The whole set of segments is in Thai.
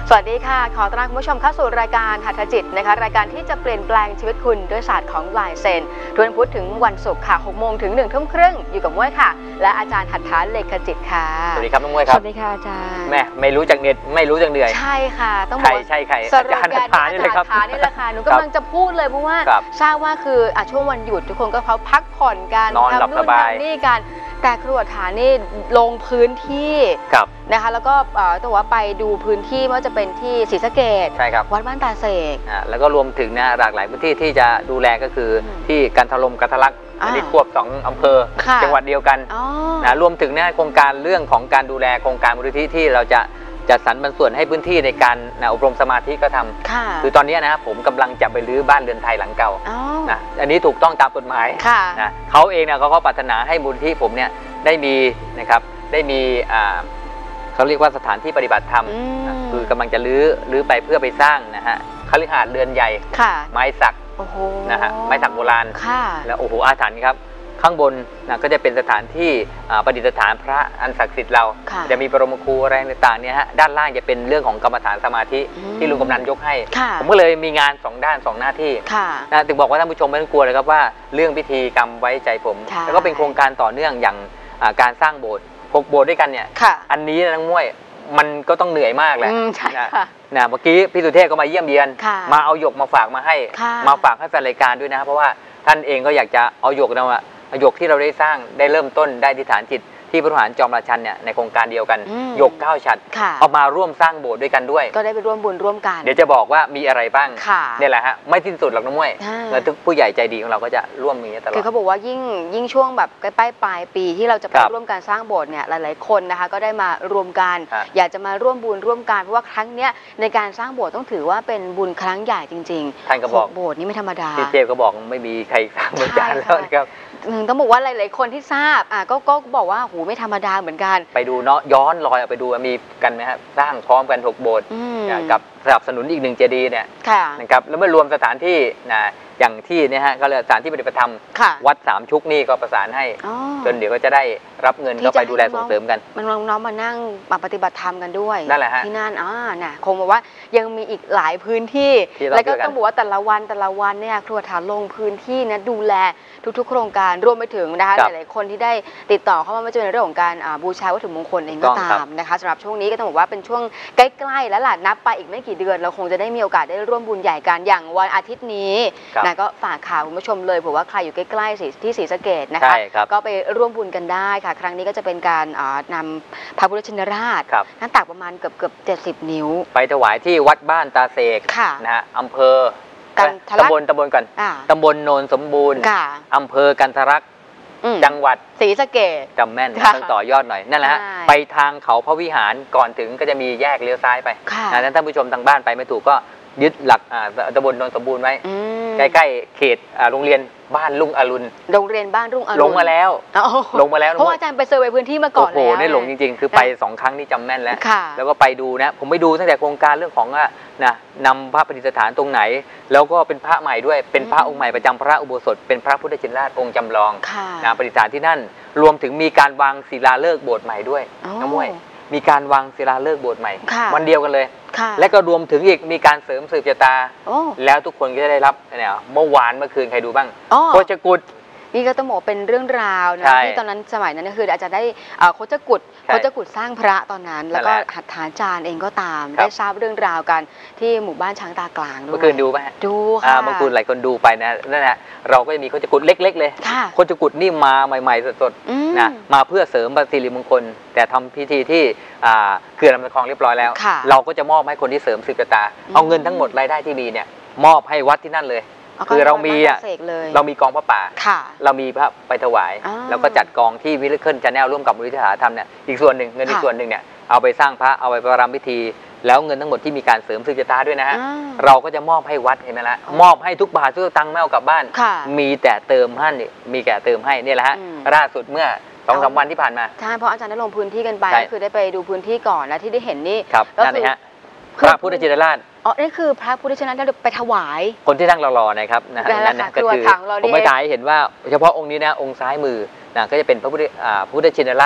สวัสดีค่ะขอต้อนรับคุณผู้ชมเข้าสู่รายการหัตถจิตนะคะรายการที่จะเปลี่ยนแปลงชีวิตคุณด้วยศาสตร์ของลายเซ็นทุกวันพุธถึงวันศุกร์ค่ะ6 โมงถึง1 ทุ่มครึ่งอยู่กับม้วยค่ะและอาจารย์หัตถาเลขจิตค่ะสวัสดีครับน้องม้วยครับสวัสดีค่ะอาจารย์แม่ไม่รู้จักเน็ตไม่รู้จักเหนื่อยใช่ค่ะต้องบอกใช่ใครสรุปการอาจารย์หัตถานี่แหละค่ะหนูกำลังจะพูดเลยเพราะว่าทราบว่าคือช่วงวันหยุดทุกคนก็เขาพักผ่อนกันนอนหลับสบายนี่กันแต่ครูหัตถานี่ลงพื้นที่นะคะแล้วก็ต้องว่าไปดูพื้นที่ว่าจะเป็นที่ศรีสะเกษใช่ครับวัดบ้านตาเสกแล้วก็รวมถึงนะหลากหลายพื้นที่ที่จะดูแลก็คือที่กันทลมกันทะลักอันนี้ควบ2 อำเภอจังหวัดเดียวกันนะรวมถึงนะโครงการเรื่องของการดูแลโครงการมูลนิธิที่เราจะจัดสรรบางส่วนให้พื้นที่ในการอบรมสมาธิก็ทำคือตอนนี้นะผมกำลังจะไปรื้อบ้านเรือนไทยหลังเก่านะอันนี้ถูกต้องตามกฎหมายนะเขาเองนะเขาปรารถนาให้มูลนิธิผมเนี่ยได้มีนะครับได้มีเขาเรียกว่าสถานที่ปฏิบัติธรรมคือกำลังจะรื้อไปเพื่อไปสร้างนะฮะคฤหาสน์เรือนใหญ่ไม้สักนะฮะไม้สักโบราณแล้วโอ้โหอาถรรพ์ครับข้างบนนะก็จะเป็นสถานที่ประดิษฐานพระอันศักดิ์สิทธิ์เราจะมีบรมครูอะไรต่างๆเนี่ยฮะด้านล่างจะเป็นเรื่องของกรรมฐานสมาธิที่ลุงกำนันยกให้ผมก็เลยมีงาน2 ด้าน2 หน้าที่นะถึงบอกว่าท่านผู้ชมไม่ต้องกลัวเลยครับว่าเรื่องพิธีกรรมไว้ใจผมแล้วก็เป็นโครงการต่อเนื่องอย่างการสร้างโบสถ์6 โบสถ์ด้วยกันเนี่ยอันนี้นะม้วยมันก็ต้องเหนื่อยมากแหละนะเมื่อกี้พี่สุเทพก็มาเยี่ยมเยียนมาเอาหยกมาฝากมาให้แฟนรายการด้วยนะเพราะว่าท่านเองก็อยากจะเอาหยกหยกที่เราได้สร้างได้เริ่มต้นได้ที่ฐานจิตที่พระมหาจอมราชันเนี่ยในโครงการเดียวกันหยก9 ฉัตรเอามาร่วมสร้างโบสถ์ด้วยกันด้วยก็ได้ไปร่วมบุญร่วมกันเดี๋ยวจะบอกว่ามีอะไรบ้างเนี่ยแหละฮะไม่สิ้นสุดหรอกน้องม้วยแล้วทุกผู้ใหญ่ใจดีของเราก็จะร่วมมีตลอดคือเขาบอกว่ายิ่งช่วงแบบใกล้ปลายปีที่เราจะไปร่วมการสร้างโบสถ์เนี่ยหลายๆคนนะคะก็ได้มารวมกันอยากจะมาร่วมบุญร่วมกันเพราะว่าครั้งเนี้ยในการสร้างโบสถ์ต้องถือว่าเป็นบุญครั้งใหญ่จริงๆท่านก็บอกโบสถ์นี้ไม่ธรรมดาพี่เจก็บอกไม่มีใครสร้างเหมือนกันแล้วครับต้องบอกว่าหลายๆคนที่ทราบก็บอกว่าโหไม่ธรรมดาเหมือนกันไปดูเนาะย้อนรอยไปดูมีกันไหมครับสร้างพร้อมกัน6 โบสถ์กับสนับสนุนอีก1 เจดีย์เนี่ยนะครับแล้วเมื่อรวมสถานที่นะอย่างที่เนี่ยฮะก็เลยสถานที่ปฏิบัติธรรมวัด3 ชุกนี่ก็ประสานให้จนเดี๋ยวก็จะได้รับเงินก็ไปดูแลส่งเสริมกันมันน้องมานั่งมาปฏิบัติธรรมกันด้วยนั่นแหละฮะที่นั่นน่ะคงบอกว่ายังมีอีกหลายพื้นที่แล้วก็ต้องบอกว่าแต่ละวันเนี่ยครูหัตถาลงพื้นที่นะดูแลทุกๆโครงการรวมไปถึงนะคะหลายๆคนที่ได้ติดต่อเข้ามาไม่ว่าจะเป็นเรื่องของการบูชาวัตถุมงคลเองก็ตามนะคะสำหรับช่วงนี้ก็ต้องบอกว่าเป็นช่วงใกล้ๆแล้วล่ะนับไปอีกไม่กี่เดือนเราคงจะได้มีโอกาสได้ร่วมบุญใหญ่กันอย่างวันอาทิตย์นี้นะก็ฝากข่าวคุณผู้ชมเลยเผื่อว่าใครอยู่ใกล้ๆที่ศรีสะเกษนะคะก็ไปร่วมบุญกันได้ค่ะครั้งนี้ก็จะเป็นการนำพระพุทธชินราชน้ำตักประมาณเกือบ70 นิ้วไปถวายที่วัดบ้านตาเสกนะฮะอำเภอตำบลก่อนตำบลโนนสมบูรณ์อำเภอกันทรักจังหวัดศรีสะเกษจำแม่นต้องต่อยอดหน่อยนั่นแหละฮะไปทางเขาพระวิหารก่อนถึงก็จะมีแยกเลี้ยวซ้ายไปนั้นท่านผู้ชมทางบ้านไปไม่ถูกก็ยึดหลักตำบลโนนสมบูรณ์ไว้ใกล้ๆเขตโรงเรียนบ้านรุ่งอรุณโรงเรียนบ้านรุ่งอรุณลงมาแล้วเพราะอาจารย์ไปเซอร์เวย์พื้นที่มาก่อนแล้วโอ้โหได้หลงจริงๆคือไป2 ครั้งนี่จำแม่นแล้วก็ไปดูนะผมไปดูตั้งแต่โครงการเรื่องของนำพระประดิษฐานตรงไหนแล้วก็เป็นพระใหม่ด้วยเป็นพระองค์ใหม่ประจำพระอุโบสถเป็นพระพุทธชินราชองค์จำลองประดิษฐานที่นั่นรวมถึงมีการวางศิลาฤกษ์โบสถ์ใหม่ด้วยน้องม้วยมีการวางศิลาฤกษ์โบสถ์ใหม่วันเดียวกันเลยและก็รวมถึงอีกมีการเสริมสืบชะตาแล้วทุกคนก็จะได้รับเนี่ยเมื่อคืนใครดูบ้างโคชกุฎนี่ก็ต้องบอกเป็นเรื่องราวนะที่ตอนนั้นสมัยนั้นคืออาจจะได้โคชกุฎสร้างพระตอนนั้นแล้วก็หัตถาจารย์เองก็ตามได้ทราบเรื่องราวกันที่หมู่บ้านช้างตากลางด้วยเมื่อคืนดูไหมดูค่ะเมื่อคืนหลายคนดูไปนะนั่นแหละเราก็จะมีโคชกุฎเล็กๆเลยโคชกุฎนี่มาใหม่ๆสดๆนะมาเพื่อเสริมสิริมงคลแต่ทำพิธีที่เขื่อนลำตะคองเรียบร้อยแล้วเราก็จะมอบให้คนที่เสริมสืบชะตาเอาเงินทั้งหมดรายได้ที่มีเนี่ยมอบให้วัดที่นั่นเลยคือเรามีกองพระป่าเรามีพระไปถวายแล้วก็จัดกองที่วิลเคิลชาแนลร่วมกับมูลนิธิสาธรรมเนี่ยอีกส่วนหนึ่งเงินอีกส่วนหนึ่งเนี่ยเอาไปสร้างพระเอาไปประรำพิธีแล้วเงินทั้งหมดที่มีการเสริมสืบชะตาด้วยนะฮะเราก็จะมอบให้วัดเห็นไหมล่ะมอบให้ทุกบาททุกตังค์ไม่เอากลับบ้านมีแต่เติมให้มีแต่เติมให้เนี่ยแหละฮะล่าสุดเมื่อ2-3 วันที่ผ่านมาใช่เพราะอาจารย์ได้ลงพื้นที่กันไปก็คือได้ไปดูพื้นที่ก่อนและที่ได้เห็นนี่ก็คือพระพุทธชินราชนี่คือพระพุทธชินราชที่ไปถวายคนที่นั่งรอๆนะครับนั่นนะก็คือผมไม่ถ่ายเห็นว่าเฉพาะองค์นี้นะองค์ซ้ายมือก็จะเป็นพระพุทธชินราช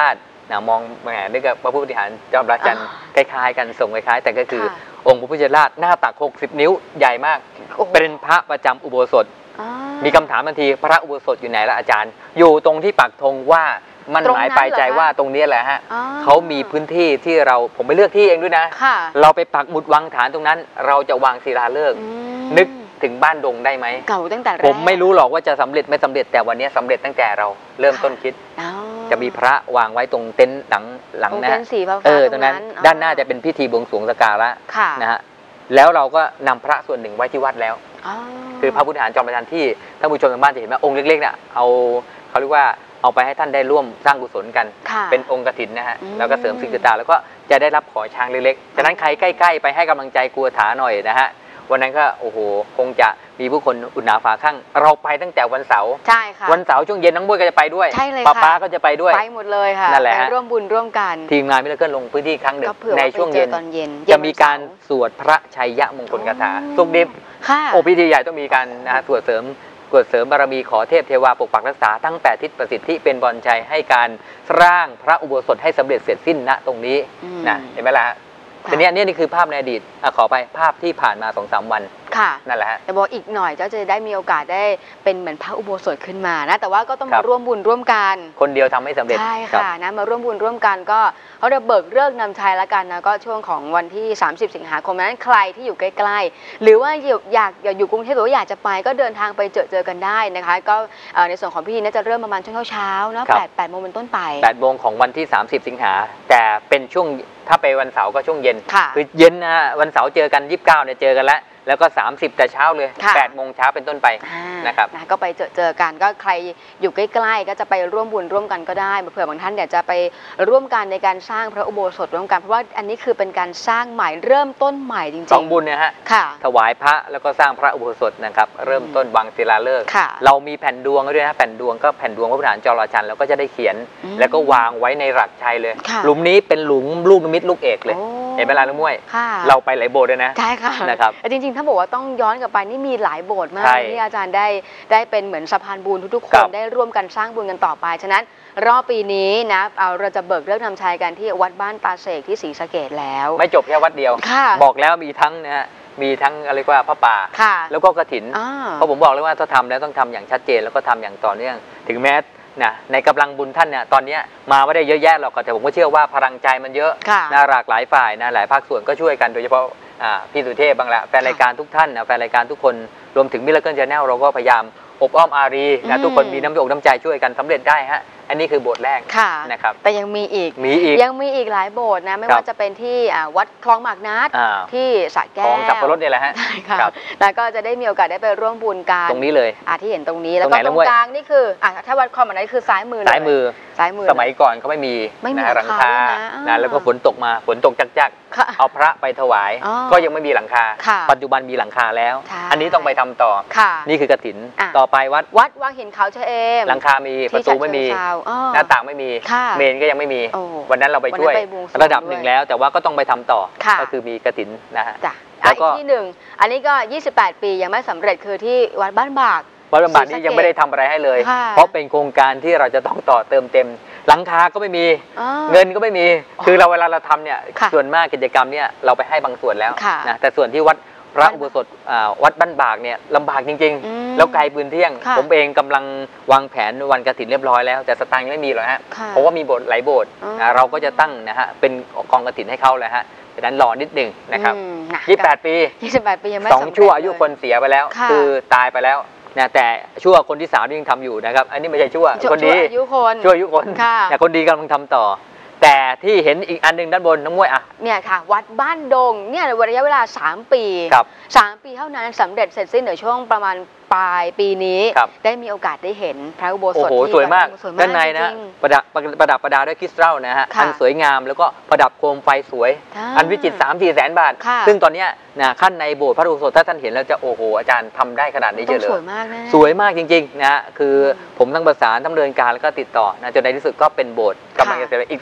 มองแหมนึกกับพระพุทธวิหารจอมราชันคล้ายๆกันส่งคล้ายๆแต่ก็คือองค์พระพุทธราชหน้าตัก60 นิ้วใหญ่มากเป็นพระประจำอุโบสถมีคำถามทันทีพระอุโบสถอยู่ไหนล่ะอาจารย์อยู่ตรงที่ปักธงว่ามันหมายปลายใจว่าตรงนี้แหละฮะเขามีพื้นที่ที่ผมไปเลือกที่เองด้วยนะเราไปปักหมุดวางฐานตรงนั้นเราจะวางศิลาฤกษ์นึกถึงบ้านดงได้ไหมเก่าตั้งแต่แรกผมไม่รู้หรอกว่าจะสำเร็จไม่สำเร็จแต่วันนี้สำเร็จตั้งแต่เราเริ่มต้นคิดจะมีพระวางไว้ตรงเต็นท์หลังนะตรงนั้นด้านหน้าจะเป็นพิธีบวงสรวงสักการะนะฮะแล้วเราก็นำพระส่วนหนึ่งไว้ที่วัดแล้วคือพระพุทธวิหารจอมราชันที่ท่านผู้ชมทางบ้านจะเห็นว่าองค์เล็กๆเนี่ยเขาเรียกว่าเอาไปให้ท่านได้ร่วมสร้างกุศลกันเป็นองค์กฐินนะฮะแล้วก็เสริมสิ่งต่างๆแล้วก็จะได้รับขอช้างเล็กๆฉะนั้นใครใกล้ๆไปให้กำลังใจกลัวถาหน่อยนะฮะวันนั้นก็โอ้โหคงจะมีผู้คนอุ่นหนาฝาข้างเราไปตั้งแต่วันเสาร์ใช่ค่ะวันเสาร์ช่วงเย็นน้องบุ้ยก็จะไปด้วยใช่เลยค่ะป้าก็จะไปด้วยไปหมดเลยค่ะนั่นแหละร่วมบุญร่วมกันทีมงานมิราเคิลลงพื้นที่ครั้งหนึ่งในช่วงเย็นจะมีการสวดพระชัยยะมงคลคาถาสุกดิบโอ้พิธีใหญ่ต้องมีการสวดเสริมบารมีขอเทพเทวาปกปักรักษาทั้ง8ทิศประสิทธิเป็นบอลชัยให้การสร้างพระอุโบสถให้สำเร็จเสร็จสิ้นณตรงนี้นะเห็นไหมล่ะทีนี้นี่คือภาพในอดีตขอไปภาพที่ผ่านมา 2-3 วันค่ะนั่นแหละฮะแต่บอกอีกหน่อยเจ้าจะได้มีโอกาสได้เป็นเหมือนพระอุโบสถขึ้นมานะแต่ว่าก็ต้องมาร่วมบุญร่วมกันคนเดียวทำไม่สำเร็จใช่ค่ะนะมาร่วมบุญร่วมกันก็เขาจะเบิกฤกษ์นำชัยละกันนะก็ช่วงของวันที่30 สิงหาคมนั้นใครที่อยู่ใกล้ๆหรือว่าอยากอยู่กรุงเทพหรือว่าอยากจะไปก็เดินทางไปเจอกันได้นะคะก็ในส่วนของพิธีน่าจะเริ่มประมาณช่วงเช้าๆนะ8 โมงเป็นต้นไป 8 โมงของวันที่30 สิงหาแต่เป็นช่วงถ้าไปวันเสาร์ก็ช่วงเย็นคือเย็นนะวันเสาร์เจอกัน29เนี่ยเจอกันแล้วก็30แต่เช้าเลย8 โมงเช้าเป็นต้นไปนะครับก็ไปเจอกันก็ใครอยู่ใกล้ๆก็จะไปร่วมบุญร่วมกันก็ได้เผื่อบางท่านอยากจะไปร่วมกันในการสร้างพระอุโบสถร่วมกันเพราะว่าอันนี้คือเป็นการสร้างใหม่เริ่มต้นใหม่จริงๆ 2 บุญเนี่ยฮะถวายพระแล้วก็สร้างพระอุโบสถนะครับเริ่มต้นวางศิลาฤกษ์เรามีแผ่นดวงด้วยนะแผ่นดวงก็แผ่นดวงพระพุทธวิหารจอมราชันเราก็จะได้เขียนแล้วก็วางไว้ในหลักชัยเลยหลุมนี้เป็นหลุมลูกนิมิตลูกเอกเลยเห็นไหมล่ะลุงม้วยเราไปหลายโบสถ์เลยนะใช่ค่ะนะครับจริงๆถ้าบอกว่าต้องย้อนกลับไปนี่มีหลายโบสถ์มากที่อาจารย์ได้เป็นเหมือนสะพานบุญทุกๆคนได้ร่วมกันสร้างบุญกันต่อไปฉะนั้นรอบปีนี้นะเราจะเบิกเลิกนำชัยกันที่วัดบ้านตาเสกที่ศรีสะเกษแล้วไม่จบแค่วัดเดียวบอกแล้วมีทั้งนะฮะมีทั้งอะไรว่าพระป่าแล้วก็กฐินเพราะผมบอกเลยว่าถ้าทำแล้วต้องทำอย่างชัดเจนแล้วก็ทำอย่างต่อเนื่องถึงแม้ในกำลังบุญท่านเนี่ยตอนนี้มาไม่ได้เยอะแยะหรอกแต่ผมก็เชื่อว่าพลังใจมันเยอะหลากหลายฝ่ายหลายภาคส่วนก็ช่วยกันโดยเฉพาะพี่สุเทพบ้างละแฟนรายการทุกท่านแฟนรายการทุกคนรวมถึงมิราเคิล Channel เราก็พยายามอบอ้อมอารีทุกคนมีน้ำอกน้ำใจช่วยกันสำเร็จได้ฮะอันนี้คือโบสถ์แรกนะครับแต่ยังมีอีกยังมีอีกหลายโบสถ์นะไม่ว่าจะเป็นที่วัดคลองหมากนัดที่สระแก้วของสับปะรดนี่แหละฮะแล้วก็จะได้มีโอกาสได้ไปร่วมบุญกันตรงนี้เลยที่เห็นตรงนี้แล้วก็ตรงกลางนี่คือถ้าวัดคลองหมากนัดคือซ้ายมือสมัยก่อนเขาไม่มีหลังคาแล้วก็ฝนตกจักเอาพระไปถวายก็ยังไม่มีหลังคาปัจจุบันมีหลังคาแล้วอันนี้ต้องไปทำต่อนี่คือกฐินต่อไปวัดวังหินเขาเชเอมหลังคามีประตูไม่มีหน้าต่างไม่มีเมนก็ยังไม่มีวันนั้นเราไปช่วยระดับหนึ่งแล้วแต่ว่าก็ต้องไปทำต่อก็คือมีกฐินนะฮะแล้วก็ที่หนึ่งอันนี้ก็28 ปียังไม่สำเร็จคือที่วัดบ้านบากวัดบ้านบากนี้ยังไม่ได้ทำอะไรให้เลยเพราะเป็นโครงการที่เราจะต้องต่อเติมเต็มหลังคาก็ไม่มีเงินก็ไม่มีคือเวลาเราทำเนี่ยส่วนมากกิจกรรมเนี่ยเราไปให้บางส่วนแล้วนะแต่ส่วนที่วัดพระอุโบสถวัดบ้านบากเนี่ยลำบากจริงๆแล้วไกลปืนเที่ยงผมเองกำลังวางแผนวันกฐินเรียบร้อยแล้วแต่สตางค์ยังไม่มีหรอกฮะเพราะว่ามีโบสถ์หลายโบสถ์เราก็จะตั้งนะฮะเป็นกองกฐินให้เขาเลยฮะดังนั้นรอนิดหนึ่งนะครับ28 ปียังไม่ 2 ชั่วอายุคนเสียไปแล้วคือตายไปแล้วนะแต่ชั่วคนที่3ยังทำอยู่นะครับอันนี้ไม่ใช่ชั่วคนดีชั่วอายุคนแต่คนดีกำลังทำต่อแต่ที่เห็นอีกอันหนึ่งด้านบนน้องมวยเนี่ยค่ะวัดบ้านดงเนี่ยระยะเวลา3 ปี3 ปีเท่านั้นสำเร็จเสร็จสิ้นในช่วงประมาณปลายปีนี้ได้มีโอกาสได้เห็นพระอุโบสถที่สวยมากด้านในนะประดับด้วยคริสตัลนะฮะอันสวยงามแล้วก็ประดับโคมไฟสวยอันวิจิตร 3-4 แสนบาทซึ่งตอนนี้ขั้นในโบสถ์พระอุโบสถถ้าท่านเห็นแล้วจะโอ้โหอาจารย์ทำได้ขนาดนี้เยอะเลยสวยมากจริงๆนะคือผมทั้งประสานทั้งดำเนินการแล้วก็ติดต่อจนในที่สุดก็เป็นโบสถ์กำลังจะเสร็จอีก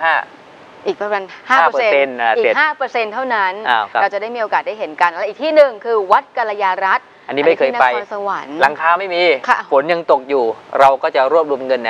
95 อีกประมาณ 5% อีก 5% เท่านั้นเราจะได้มีโอกาสได้เห็นกันแล้วอีกที่หนึ่งคือวัดกัลยารัตน์อันนี้ไม่เคยไปหลังคาไม่มีฝนยังตกอยู่เราก็จะรวบรวมเงินนะฮะ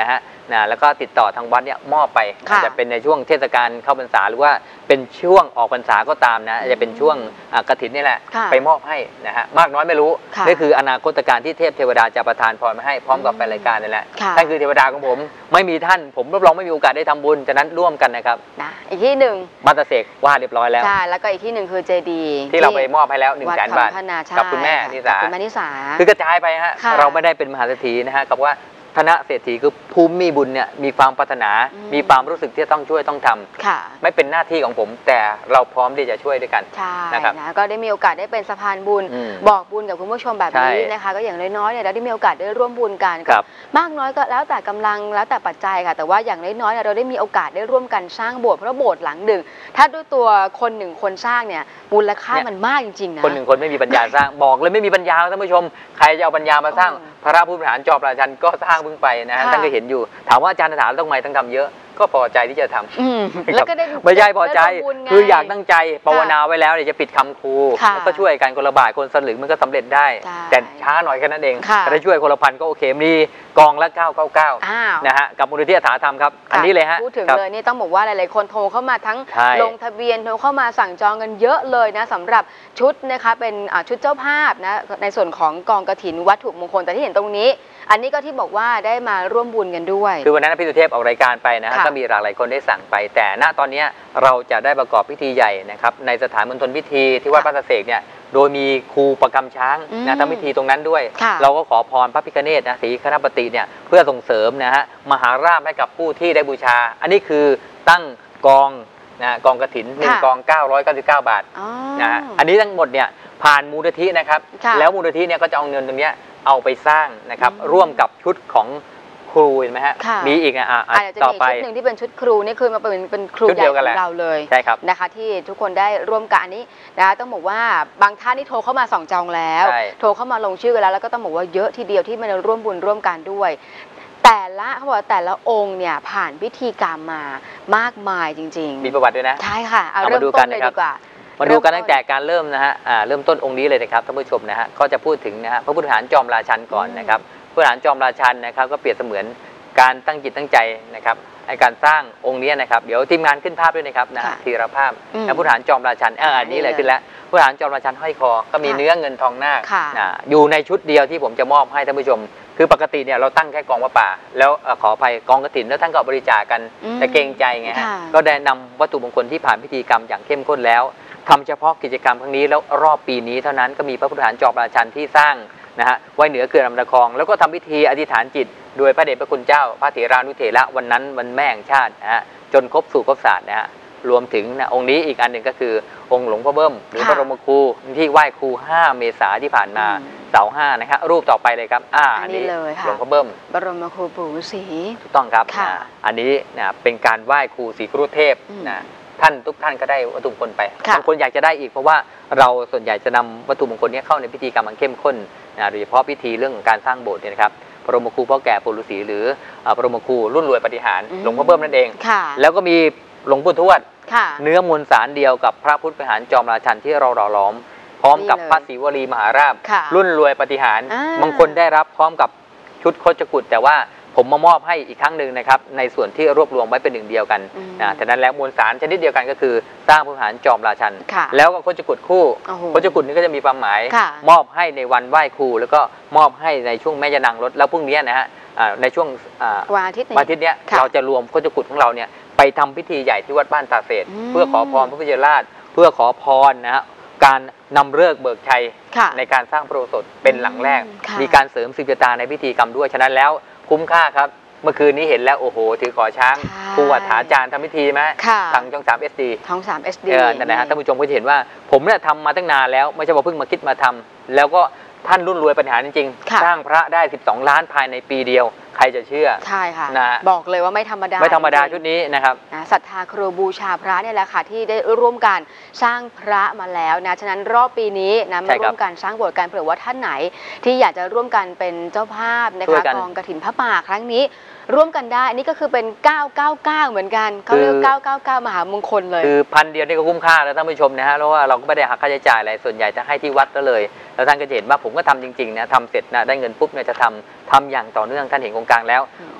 นะแล้วก็ติดต่อทางวัดเนี่ยมอบไปอาจจะเป็นในช่วงเทศกาลเข้าพรรษาหรือว่าเป็นช่วงออกพรรษาก็ตามนะจะเป็นช่วงกฐินนี่แหละไปมอบให้นะฮะมากน้อยไม่รู้นี่คืออนาคตการที่เทพเทวดาจะประทานพรมาให้พร้อมกับแฟนรายการนี่แหละท่านคือเทวดาของผมไม่มีท่านผมรับรองไม่มีโอกาสได้ทำบุญฉะนั้นร่วมกันนะครับอีกที่หนึ่งมัตตเสกว่าเรียบร้อยแล้วใช่แล้วก็อีกที่หนึ่งคือเจดีที่เราไปมอบให้แล้ว100,000 บาทกับคุณแม่นิสาคือกระจายไปฮะเราไม่ได้เป็นมหาเศรษฐีนะฮะกับว่าธนเศรษฐีคือภูมิมีบุญเนี่ยมีความปรารถนามีความรู้สึกที่ต้องช่วยต้องทำไม่เป็นหน้าที่ของผมแต่เราพร้อมที่จะช่วยด้วยกันนะครับก็ได้มีโอกาสได้เป็นสะพานบุญบอกบุญกับคุณผู้ชมแบบนี้นะคะก็อย่างน้อยๆเนี่ยเราได้มีโอกาสได้ร่วมบุญกันมากน้อยก็แล้วแต่กำลังแล้วแต่ปัจจัยค่ะแต่ว่าอย่างน้อยๆเราได้มีโอกาสได้ร่วมกันสร้างโบสถ์เพราะโบสถ์หลังหนึ่งถ้าด้วยตัวคนหนึ่งคนสร้างเนี่ยมูลค่ามันมากจริงๆนะคนหนึ่งคนไม่มีปัญญาสร้างบอกเลยไม่มีปัญญาท่านผู้ชมใครจะเอาปัญญามาสร้างพระผู้บริหารจอบราชันก็สร้างเพิ่งไปนะท่านก็เห็นอยู่ถามว่าอาจารย์ถามต้องไม่ต้องทำเยอะก็พอใจที่จะทำแล้วก็ได้ไม่ใช่พอใจคืออยากตั้งใจภาวนาไว้แล้วเดี๋ยวจะปิดคำครูแล้วก็ช่วยกันคนละบาทคนสลึงมันก็สำเร็จได้แต่ช้าหน่อยแค่นั้นเองถ้าช่วยคนละพันก็โอเคมีกองละ999นะฮะกับมูลนิธิอาสาธรรมครับอันนี้เลยฮะพูดถึงเลยนี่ต้องบอกว่าหลายๆคนโทรเข้ามาทั้งลงทะเบียนโทรเข้ามาสั่งจองกันเยอะเลยนะสำหรับชุดนะคะเป็นชุดเจ้าภาพนะในส่วนของกองกฐินวัตถุมงคลแต่ที่เห็นตรงนี้อันนี้ก็ที่บอกว่าได้มาร่วมบุญกันด้วยคือวันนั้นพี่สุเทพออกรายการไปนะฮะก็มีหลายคนได้สั่งไปแต่ณตอนนี้เราจะได้ประกอบพิธีใหญ่นะครับในสถานมณฑลพิธีที่วัดพระตะเสกเนี่ยโดยมีครูประกำช้างนะทำพิธีตรงนั้นด้วยเราก็ขอพรพระพิฆเนศนะศรีคณปฏิเนี่ยเพื่อส่งเสริมนะฮะมหาราภให้กับผู้ที่ได้บูชาอันนี้คือตั้งกองนะกองกฐิน1 กอง 999 บาทนะฮะอันนี้ทั้งหมดเนี่ยผ่านมูลนิธินะครับแล้วมูลนิธิเนี่ยก็จะเอาเงินตรงนี้เอาไปสร้างนะครับร่วมกับชุดของครูเห็นไหมฮะมีอีกต่อไปชุดหนึ่งที่เป็นชุดครูนี่คือมาเป็นครูใหญ่ของเราเลยใช่ครับนะคะที่ทุกคนได้ร่วมกันอันนี้นะต้องบอกว่าบางท่านที่โทรเข้ามาส่องจองแล้วโทรเข้ามาลงชื่อกันแล้วก็ต้องบอกว่าเยอะทีเดียวที่มาร่วมบุญร่วมกันด้วยเขาบอกแต่ละองค์เนี่ยผ่านพิธีกรรมมามากมายจริงๆมีประวัติด้วยนะใช่ค่ะเอาเริ่มต้นเลยดีกว่ามาดูกันตั้งแต่การเริ่มนะฮะเริ่มต้นองค์นี้เลยนะครับท่านผู้ชมนะฮะก็จะพูดถึงนะฮะพระพุทธฐานจอมราชันก่อนนะครับพระพุทธฐานจอมราชันนะครับก็เปรียบเสมือนการตั้งจิตตั้งใจนะครับในการสร้างองค์นี้นะครับเดี๋ยวทีมงานขึ้นภาพด้วยนะครับนะทีละภาพพระพุทธฐานจอมราชันอันนี้เลยขึ้นแล้วพระพุทธฐานจอมราชันห้อยคอก็มีเนื้อเงินทองนาคอยู่ในชุดเดียวที่ผมจะมอบให้ท่านผู้ชมคือปกติเนี่ยเราตั้งแค่กองพระป่าแล้วขออภัยกองกฐินแล้วท่านก็บริจาคกันแต่เกรงใจไงฮะก็ได้นำวัตถุมงคลที่ผ่านพิธีกรรมอย่างเข้มข้นแล้วทำเฉพาะกิจกรรมครั้งนี้แล้วรอบปีนี้เท่านั้นก็มีพระพุทธฐานจอมราชันที่สร้างนะฮะไว้เหนือเขื่อนลำตะคองแล้วก็ทำพิธีอธิษฐานจิตโดยพระเดชพระคุณเจ้าพระเถรานุเถระวันนั้นวันแม่แห่งชาตินะฮะจนครบสู่ครบศาสตร์นะฮะรวมถึงนะองค์นี้อีกอันหนึ่งก็คือองค์หลวงพ่อเบิ้มหรือพระบรมครูที่ไหว้ครู5 เมษายนที่ผ่านมาเสาร์5นะครับรูปต่อไปเลยครับอันนี้เลยหลวงพ่อเบิ้มบรมครูปู่ฤาษีถูกต้องครับอันนี้นะเป็นการไหว้ครูศรีครุเทพนะท่านทุกท่านก็ได้วัตถุมงคลไปบางคนอยากจะได้อีกเพราะว่าเราส่วนใหญ่จะนำวัตถุมงคลนี้เข้าในพิธีกรรมอันเข้มข้นนะโดยเฉพาะพิธีเรื่องของการสร้างโบสถ์เนี่ยนะครับพระบรมครูพ่อแก่ปู่ฤาษีหรือพระบรมครูรุ่นรวยปฏิหารหลวงพ่อเบิ้มนั่นเองแล้วก็มีหลวงปู่ทวดเนื้อมวลสารเดียวกับพระพุทธปฏิหารจอมราชันที่เราหล่อหลอมพร้อมกับพระศรีวลีมหาราชรุ่นรวยปฏิหารบางคนได้รับพร้อมกับชุดโคจกุฎแต่ว่าผมมามอบให้อีกครั้งหนึ่งนะครับในส่วนที่รวบรวมไว้เป็นหนึ่งเดียวกันฉะนั้นแล้วมวลสารชนิดเดียวกันก็คือสร้างพระวิหารจอมราชันแล้วก็โคจกุฎคู่โคจกุฎนี้ก็จะมีความหมายมอบให้ในวันไหว้ครูแล้วก็มอบให้ในช่วงแม่ยานางรถแล้วพรุ่งนี้นะฮะในช่วงวันอาทิตย์นี้เราจะรวมโคจกุฎของเราเนี่ยไปทำพิธีใหญ่ที่วัดบ้านตาเศษเพื่อขอพรพระพุทธราชเพื่อขอพรนะฮะการนำฤกษ์เบิกชัยในการสร้างพระโอสถเป็นหลังแรกมีการเสริมศิลปะในพิธีกรรมด้วยฉะนั้นแล้วคุ้มค่าครับเมื่อคืนนี้เห็นแล้วโอ้โหถือขอช้างครูอัฐาจารย์ทำพิธีไหมทางช่อง3 SD ช่อง3 SD นั่นนะฮะท่านผู้ชมก็จะเห็นว่าผมเนี่ยทำมาตั้งนานแล้วไม่ใช่ว่าเพิ่งมาคิดมาทำแล้วก็ท่านรุ่นรวยปัญหาจริงๆสร้างพระได้12 ล้านภายในปีเดียวใครจะเชื่อใช่ค่ะบอกเลยว่าไม่ธรรมดาชุดนี้นะครับศรัทธาครูบูชาพระเนี่ยแหละค่ะที่ได้ร่วมกันสร้างพระมาแล้วนะฉะนั้นรอบปีนี้นะมาร่วมกันสร้างโบสถ์กันเผื่อว่าท่านไหนที่อยากจะร่วมกันเป็นเจ้าภาพนะคะกองกฐินพระป่าครั้งนี้ร่วมกันได้อันนี้ก็คือเป็น999เหมือนกันเขาเรียก999มหามงคลเลยคือ1,000 เดียวนี่ก็คุ้มค่าแล้วท่านผู้ชมนะฮะเพราะว่าเราก็ไม่ได้หักค่าใช้จ่ายอะไรส่วนใหญ่จะให้ที่วัดก็เลยแล้วท่านก็จะเห็นว่าผมก็ทำจริงๆนะทำเสร็จนะได้เงินปุ๊บเนี่ยจะทำอย่างต่อเนื่องท่านเห็นโครงการแล้ว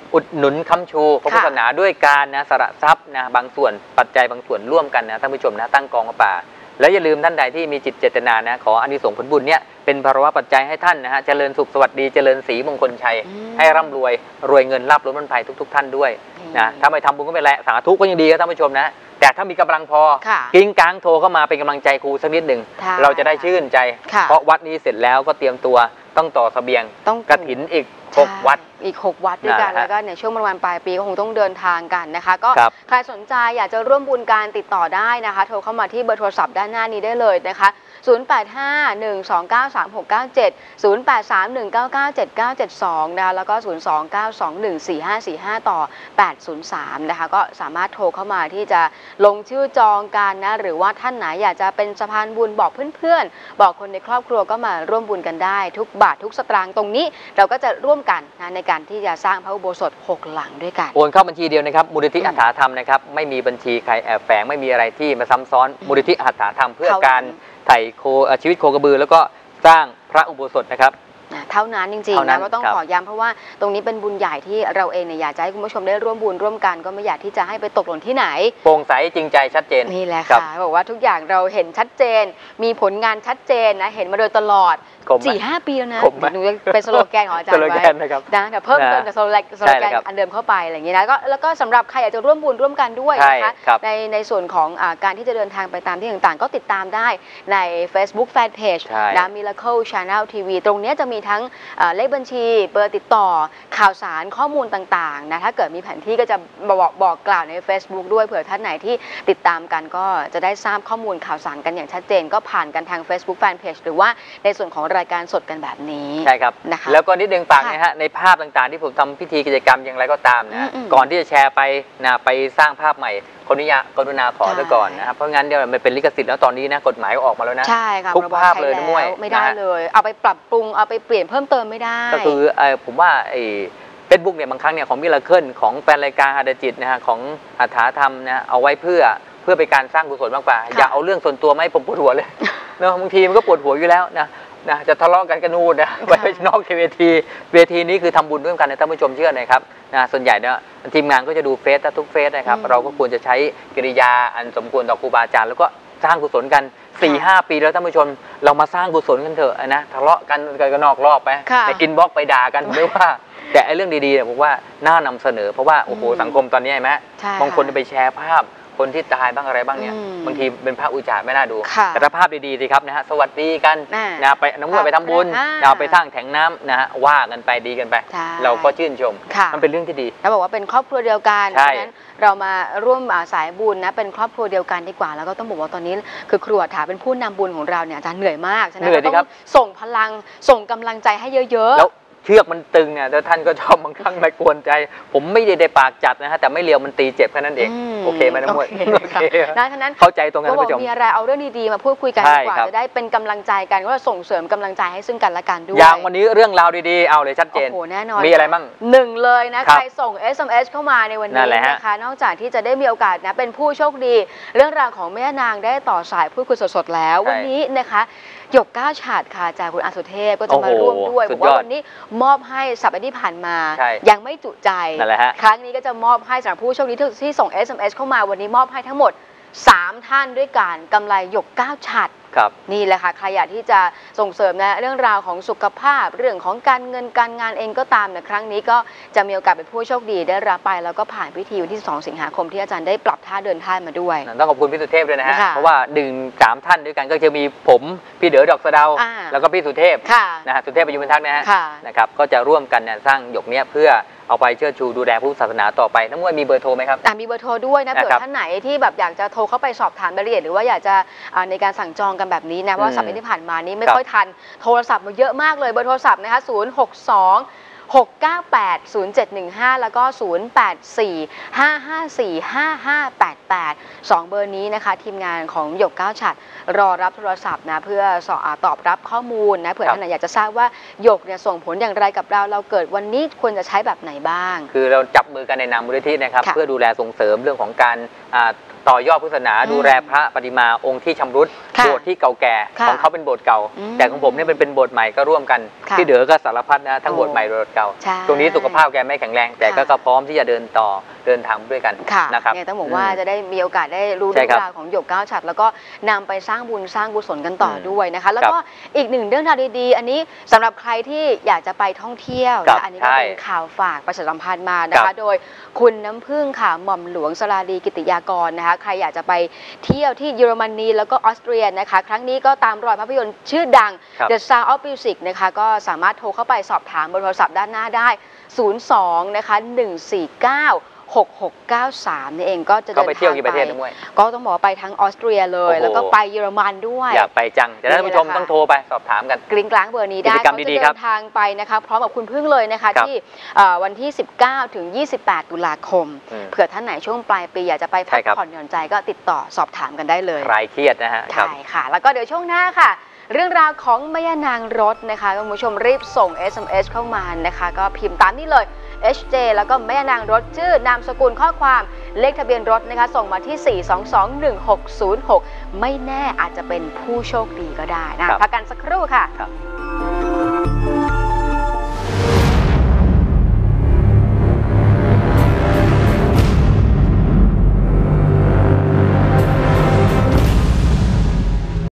อุดหนุนค้ำชูพระพุทธศาสนาด้วยการนะสละทรัพย์นะบางส่วนปัจจัยบางส่วนร่วมกันนะท่านผู้ชมนะตั้งกองป่าแล้วอย่าลืมท่านใดที่มีจิตเจตนานะขออานิสงส์ผลบุญเนี่ยเป็นภาวะปัจจัยให้ท่านนะฮะเจริญสุขสวัสดีเจริญศรีมงคลชัยให้ร่ำรวยเงินรับล้นภัยทุกท่านด้วยนะถ้าไม่ทำบุญก็ไม่แหละสาธุก็ยังดีครับท่านผู้ชมนะแต่ถ้ามีกำลังพอกิ้งก้างโทรเข้ามาเป็นกำลังใจครูสักนิดหนึ่งเราจะได้ชื่นใจเพราะวัดนี้เสร็จแล้วก็เตรียมตัวต้องต่อเสบียงกฐินอีก6 วัดอีก6 วัดด้วยกันแล้วก็ในช่วงวันปลายปีก็คงต้องเดินทางกันนะคะก็ใครสนใจอยากจะร่วมบุญการติดต่อได้นะคะโทรเข้ามาที่เบอร์โทรศัพท์ด้านหน้านี้ได้เลยนะคะ0851293697 0831997972นะคะแล้วก็029214545ต่อ803นะคะก็สามารถโทรเข้ามาที่จะลงชื่อจองกันนะหรือว่าท่านไหนอยากจะเป็นสะพานบุญบอกเพื่อนๆบอกคนในครอบครัวก็มาร่วมบุญกันได้ทุกบาททุกสตางค์ตรงนี้เราก็จะร่วมกันนะในการที่จะสร้างพระอุโบสถ6 หลังด้วยกันโอนเข้าบัญชีเดียวนะครับมูลนิธิอัฏฐธรรมนะครับไม่มีบัญชีใครแอบแฝงไม่มีอะไรที่มาซ้ำซ้อนมูลนิธิอัฏฐธรรมเพื่อการไถ่ชีวิตโคกระบือแล้วก็สร้างพระอุโบสถนะครับเท่านั้นจริงๆนะว่าต้องขอย้ำเพราะว่าตรงนี้เป็นบุญใหญ่ที่เราเองเนี่ยอยากจะให้คุณผู้ชมได้ร่วมบุญร่วมกันก็ไม่อยากที่จะให้ไปตกหล่นที่ไหนโปร่งใสจริงใจชัดเจนนี่แหละค่ะบอกว่าทุกอย่างเราเห็นชัดเจนมีผลงานชัดเจนนะเห็นมาโดยตลอด4-5 ปีแล้วนะหนูจะเป็นสโลแกนของอาจารย์ไว้นะแต่เพิ่มเติมกับสโลแกนอันเดิมเข้าไปอะไรอย่างนี้นะแล้วก็สำหรับใครอยากจะร่วมบุญร่วมกันด้วยนะคะในส่วนของการที่จะเดินทางไปตามที่ต่างๆก็ติดตามได้ใน Facebook Fanpage นะ Miracle Channel TV ตรงนี้จะมีทั้งเลขบัญชีเบอร์ติดต่อข่าวสารข้อมูลต่างๆนะถ้าเกิดมีแผนที่ก็จะบอกกล่าวใน Facebook ด้วยเผื่อท่านไหนที่ติดตามกันก็จะได้ทราบข้อมูลข่าวสารกันอย่างชัดเจนก็ผ่านกันทาง Facebook Fanpage หรือว่าในส่วนของรายการสดกันแบบนี้ใช่ครับนะคะแล้วก็นิดนึงฝากนะฮะในภาพต่างๆที่ผมทำพิธีกิจกรรมอย่างไรก็ตามนะก่อนที่จะแชร์ไปนะไปสร้างภาพใหม่กรุณาขอซะก่อนนะครับเพราะงั้นเดี๋ยวมันเป็นลิขสิทธิ์แล้วตอนนี้นะกฎหมายก็ออกมาแล้วนะใช่ค่ะทุกภาพเลยนะมวยไม่ได้เลยเอาไปปรับปรุงเอาไปเปลี่ยนเพิ่มเติมไม่ได้ก็คือผมว่าเฟซบุ๊กเนี่ยบางครั้งเนี่ยของมิราเคิลของแฟนรายการหัตถจิตนะฮะของอัฏฐธรรมนะเอาไว้เพื่อเป็นการสร้างกุศลมากกว่าอย่าเอาเรื่องส่วนตัวไม่ผมปวดหัวเลยเนอะบางทีมันก็ปวดหัวอยู่แล้วนะจะทะเลาะกันนูนนะไปนอกเวทีนี้คือทำบุญร่วมกันในท่านผู้ชมเชื่อนะครับส่วนใหญ่เนี่ยทีมงานก็จะดูเฟซทุกเฟซนะครับเราก็ควรจะใช้กิริยาอันสมควรต่อครูบาอาจารย์แล้วก็สร้างกุศลกัน 4-5 ปีแล้วท่านผู้ชมเรามาสร้างกุศลกันเถอะนะทะเลาะกันนอกรอบไปในอินบ็อกซ์ไปด่ากันไม่ว่าแต่เรื่องดีๆเนี่ยผมว่าน่านำเสนอเพราะว่าโอ้โหสังคมตอนนี้ใช่ไหมบางคนไปแชร์ภาพคนที่ตายบ้างอะไรบ้างเนี่ยบางทีเป็นภาพอุจจาระไม่น่าดูแต่ถ้าภาพดีๆสิครับนะฮะสวัสดีกันนะไปน้ำมันไปทำบุญไปสร้างแถงน้ำนะฮะว่ากันไปดีกันไปเราก็ชื่นชมมันเป็นเรื่องที่ดีแล้วบอกว่าเป็นครอบครัวเดียวกันเพราะฉะนั้นเรามาร่วมสายบุญนะเป็นครอบครัวเดียวกันดีกว่าแล้วก็ต้องบอกว่าตอนนี้คือครูอัฏฐเป็นผู้นำบุญของเราเนี่ยอาจารย์เหนื่อยมากฉะนั้นเราต้องส่งพลังส่งกำลังใจให้เยอะๆเชือกมันตึงเนี่ยแล้วท่านก็ชอบบางครั้งไม่กวนใจผมไม่ได้ปากจัดนะฮะแต่ไม่เลียวมันตีเจ็บแค่นั้นเองโอเคไหมนะมวยโอเคนะฉะนั้นเข้าใจตรงกันผู้ชมมีอะไรเอาเรื่องดีๆมาพูดคุยกันดีกว่าจะได้เป็นกำลังใจกันก็ส่งเสริมกำลังใจให้ซึ่งกันและกันด้วยอย่างวันนี้เรื่องราวดีๆเอาเลยชัดเจนโอ้โหแน่นอนมีอะไรบ้าง 1เลยนะใครส่ง SMS เข้ามาในวันนี้นะคะนอกจากที่จะได้มีโอกาสนะเป็นผู้โชคดีเรื่องราวของแม่นางได้ต่อสายพูดคุยสดๆแล้ววันนี้นะคะหยก9 ฉาดค่ะจากคุณอาสุเทพก็จะมาร่วมด้วยบอกว่าวันนี้มอบให้สัปดาห์ที่ผ่านมายังไม่จุใจครั้งนี้ก็จะมอบให้สำหรับผู้โชคดีที่ส่ง SMS เข้ามาวันนี้มอบให้ทั้งหมด3 ท่านด้วยกันกำไรหยก9 ฉาดนี่แหละค่ะใครอยากที่จะส่งเสริมนะเรื่องราวของสุขภาพเรื่องของการเงินการงานเองก็ตามในครั้งนี้ก็จะมีโอกาสเป็นผู้โชคดีได้รับไปแล้วก็ผ่านพิธีวันที่2 สิงหาคมที่อาจารย์ได้ปรับท่าเดินท่ามาด้วยต้องขอบคุณพี่สุเทพด้วยนะฮะเพราะว่า3 ท่านด้วยกันก็จะมีผมพี่เด๋อดอกสะเดาแล้วก็พี่สุเทพนะฮะสุเทพประยุทธ์ทักษ์นะฮะนะครับก็จะร่วมกันสร้างหยกเนี้ยเพื่อเอาไปเชิดชูดูแลผู้ศาสนาต่อไปน้ำมวยมีเบอร์โทรไหมครับมีเบอร์โทรด้วยนะเผื่อท่านไหนที่แบบอยากจะโทรเข้าไปสอบถามรายละเอียดหรือว่าอยากจะในการสั่งจองกันแบบนี้นะว่าสัปดาห์ที่ผ่านมานี้ไม่ค่อยทันโทรศัพท์มาเยอะมากเลยเบอร์โทรศัพท์นะคะ062-698-0715แล้วก็0845545588 2เบอร์นี้นะคะทีมงานของหยก9 ฉาดรอรับโทรศัพท์นะเพื่อตอบรับข้อมูลนะเผื่อท่านไหนอยากจะทราบว่าหยกเนี่ยส่งผลอย่างไรกับเราเกิดวันนี้ควรจะใช้แบบไหนบ้างคือเราจับมือกันในนามมูลนิธินะครับเพื่อดูแลส่งเสริมเรื่องของการต่อยอดพุทธศาสนาดูแลพระปฏิมาองค์ที่ชำรุดโบสถ์ที่เก่าแก่ของเขาเป็นโบสถ์เก่าแต่ของผมเนี่ยเป็นโบสถ์ใหม่ก็ร่วมกันที่เดือก็สารพัดนะทั้งโบสถ์ใหม่โบสถ์เก่าตรงนี้สุขภาพแกไม่แข็งแรงแต่ก็พร้อมที่จะเดินทางด้วยกันนะครับเนี่ยต้องบอกว่าจะได้มีโอกาสได้รู้เรื่องราวของหยกเก้าฉัตรแล้วก็นำไปสร้างบุญสร้างกุศลกันต่อด้วยนะคะแล้วก็อีกหนึ่งเรื่องราวดีๆอันนี้สำหรับใครที่อยากจะไปท่องเที่ยวนะอันนี้ก็เป็นข่าวฝากประชาสัมพันธ์มานะคะโดยคุณน้ำพึ่งค่ะหม่อมหลวงสราดีกิติยากรนะคะใครอยากจะไปเที่ยวที่เยอรมนีแล้วก็ออสเตรียนะคะครั้งนี้ก็ตามรอยภาพยนตร์ชื่อดัง The Sound of Music นะคะก็สามารถโทรเข้าไปสอบถามเบอร์โทรศัพท์ด้านหน้าได้02นะคะ149 6693นี่เองก็จะเดินทางไปก็ต้องบอกไปทั้งออสเตรียเลยแล้วก็ไปเยอรมันด้วยอยากไปจังแต่ท่านผู้ชมต้องโทรไปสอบถามกันกลิ้งกลางเบอร์นี้ได้ก็จะเดินทางไปนะคะพร้อมกับคุณพึ่งเลยนะคะที่วันที่19ถึง28ตุลาคมเผื่อท่านไหนช่วงปลายปีอยากจะไปพักผ่อนหย่อนใจก็ติดต่อสอบถามกันได้เลยคลายเครียดนะฮะใช่ค่ะแล้วก็เดี๋ยวช่วงหน้าค่ะเรื่องราวของแม่ย่านางรถนะคะคุณผู้ชมรีบส่ง SMS เข้ามานะคะก็พิมพ์ตามนี้เลยHJ แล้วก็แม่นางรถชื่อนามสกุลข้อความเลขทะเบียนรถนะคะส่งมาที่ 4221606 ไม่แน่อาจจะเป็นผู้โชคดีก็ได้นะพักกันสักครู่ค่ะ